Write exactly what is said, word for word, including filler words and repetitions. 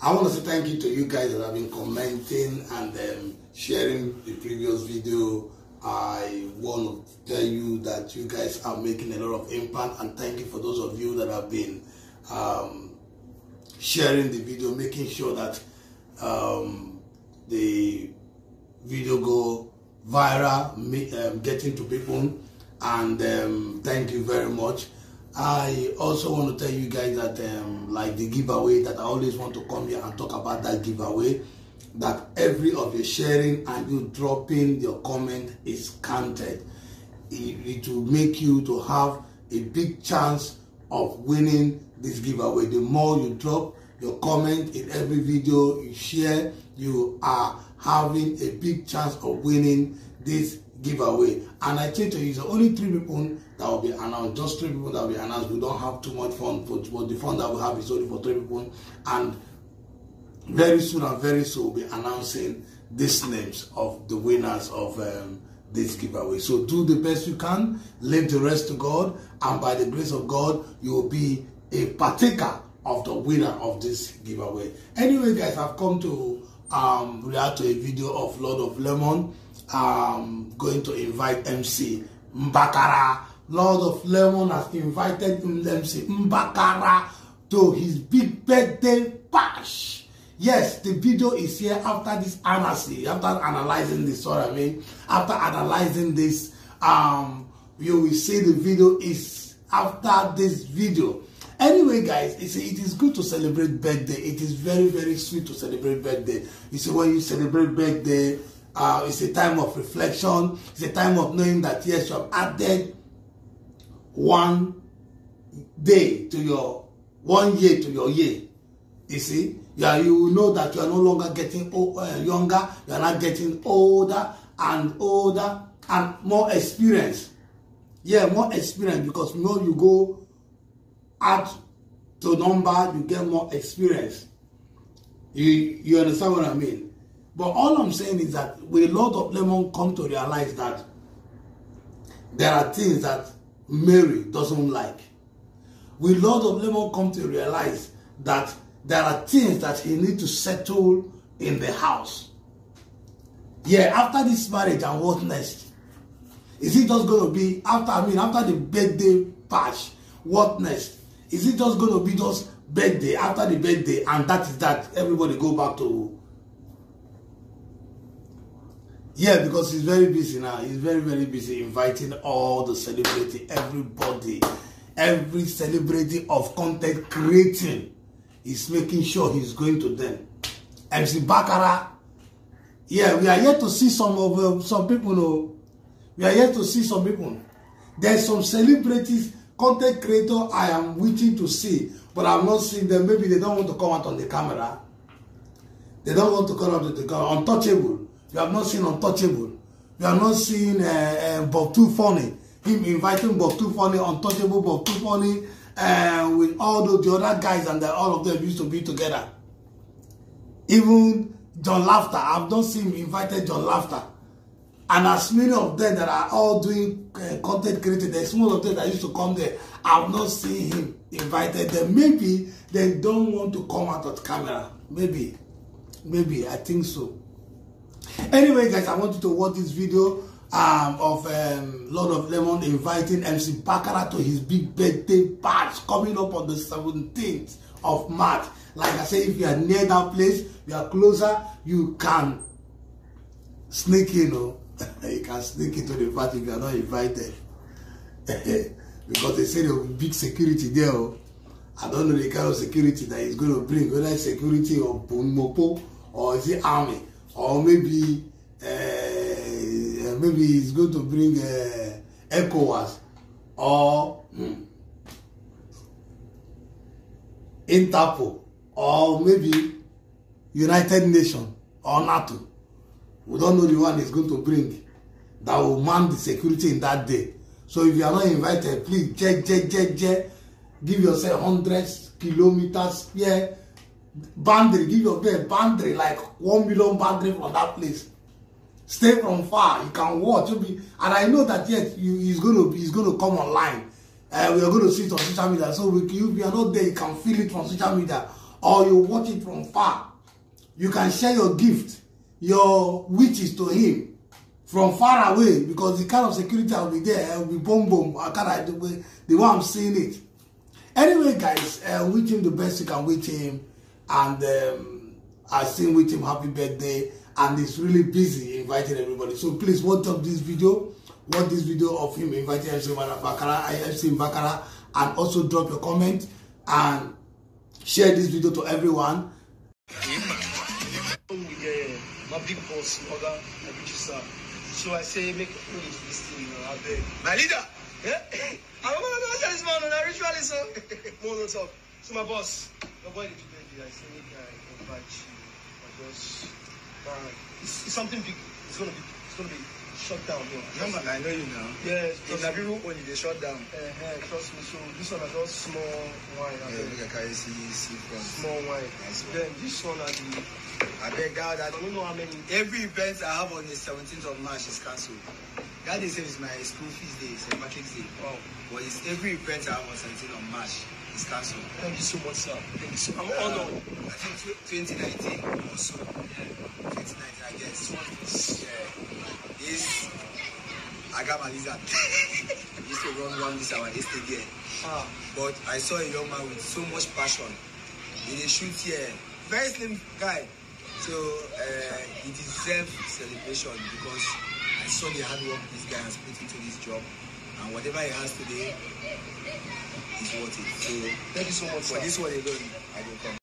I want to say thank you to you guys that have been commenting and um, sharing the previous video. I want to tell you that you guys are making a lot of impact, and thank you for those of you that have been um, sharing the video, making sure that um, the video go viral, um, getting to people, and um, thank you very much. I also want to tell you guys that um, like the giveaway, that I always want to come here and talk about that giveaway, that every of your sharing and you dropping your comment is counted. It, it will make you to have a big chance of winning this giveaway. The more you drop your comment in every video you share, you are having a big chance of winning this giveaway. And I tell you, it's only three people that will be announced, just three people that will be announced. We don't have too much fun, for, for the fun that we have is only for three people. And very soon and very soon we'll be announcing these names of the winners of um, this giveaway. So do the best you can, leave the rest to God, and by the grace of God, you will be a partaker of the winner of this giveaway. Anyway, guys, I've come to um, react to a video of Lord of Lemon. Um, going to invite M C Mbakara. Lord of Lemon has invited M C Mbakara to his big birthday bash. Yes, the video is here after this analysis, after analyzing this, sorry, I mean, after analyzing this, um, you will see the video is after this video. Anyway, guys, it's, it is good to celebrate birthday. It is very, very sweet to celebrate birthday. You see, when you celebrate birthday, uh, it's a time of reflection. It's a time of knowing that, yes, you have added one day to your, one year to your year. You see, yeah, you will know that you are no longer getting old, uh, younger. You are not getting older and older and more experience. Yeah, more experience, because more you go add to number, you get more experience. You you understand what I mean? But all I'm saying is that with a lot of Lemon come to realize that there are things that Mary doesn't like. With a lot of Lemon come to realize that there are things that he needs to settle in the house. Yeah, after this marriage, and what next? Is it just going to be, after, I mean, after the birthday bash, what next? Is it just going to be just birthday, after the birthday, and that is that, everybody go back to... Yeah, because he's very busy now. He's very, very busy inviting all the celebrity, everybody, every celebrity of content creating. He's making sure he's going to them. M C Mbakara, yeah, we are yet to see some of uh, some people. No, we are yet to see some people. There's some celebrities, content creator I am waiting to see, but I'm not seeing them. Maybe they don't want to come out on the camera. They don't want to come out on the camera. Untouchable. You have not seen Untouchable. You have not seen uh, uh, Bob Too Funny. Him inviting Bob Too Funny, Untouchable, Bob Too Funny. Uh, with all the, the other guys, and the, all of them used to be together. Even John Laughter, I've not seen him invited John Laughter. And as many of them that are all doing uh, content creating, there's some of them that used to come there, I've not seen him invited them. Maybe they don't want to come out of camera. Maybe. Maybe. I think so. Anyway, guys, I want you to watch this video Um, of um, Lord of Lemon inviting M C Mbakara to his big birthday bash coming up on the seventeenth of March. Like I say, if you are near that place, you are closer, you can sneak in. Oh. You can sneak into the party if you are not invited. Because they say there will be big security there. Oh. I don't know the kind of security that he's going to bring, whether it's security or Mopo, or is it army, or maybe uh, maybe he's going to bring uh, ECOWAS or hmm, Interpol, or maybe United Nations or NATO. We don't know the one he's going to bring that will man the security in that day. So if you are not invited, please check, check, check, check. Give yourself hundreds kilometers here. Boundary, give your bed boundary, like one million boundary from that place. Stay from far. You can watch. You'll be, and I know that yes, you, he's going to he's going to come online. Uh, we are going to see it on social media. So we, if you are not there, you can feel it on social media. or you watch it from far, you can share your gift, your wishes to him from far away, because the kind of security will be there, will be boom boom. I can't the way the way I'm seeing it. Anyway, guys, uh, wish him the best you can wish him, and um, I still wish him happy birthday. And he's really busy inviting everybody. So please watch up this video, watch this video of him inviting M C Bakara, M C Bakara, and also drop your comment and share this video to everyone. Yeah, my big boss, Oga, so I say, make this thing, you know, I beg. My leader! Yeah? I'm gonna tell this man on a ritual, so. More no talk. So, my boss, my boy, did you I say, make I invite you. My boss, man, it's, it's something big. It's gonna be, it's gonna be shut down, bro. No, man, I know you now. Yes, if the people only they shut down. Uh, uh, trust me, so this one is just small wine. Yeah, look at see, see front. Small wine. Nice one. Then this one are the. I beg God that I don't know how many. every event I have on the seventeenth of March is cancelled. That day is my school fees day, Saint Patrick's Day. Wow. But it's every event I have on seventeenth of March is cancelled. Thank you so much, sir. Thank you so much. I'm uh, honored. I think twenty nineteen also. Yeah. twenty nineteen, I guess. Yeah. This, I got my lizard. I used to run around this hour yesterday. Ah. But I saw a young man with so much passion. He dey shoot here. Very slim guy. So uh, he deserves celebration because I saw the hard work this guy has put into this job, and whatever he has today is worth it. So thank you so much for sir. This one alone, I will come.